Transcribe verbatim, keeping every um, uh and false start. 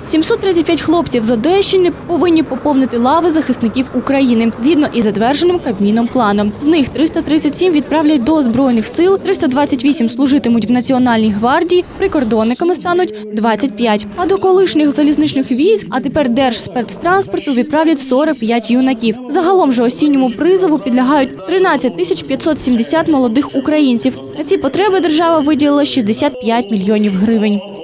сімсот тридцять п'ять хлопців з Одещини повинні поповнити лави захисників України, згідно із затвердженим Кабміном планом. З них триста тридцять сім відправлять до Збройних сил, триста двадцять вісім служитимуть в Національній гвардії, прикордонниками стануть двадцять п'ять. А до колишніх залізничних військ, а тепер Держспецтранспорту відправлять сорок п'ять юнаків. Загалом же осінньому призову підлягають тринадцять тисяч п'ятсот сімдесят молодих українців. На ці потреби держава виділила шістдесят п'ять мільйонів гривень.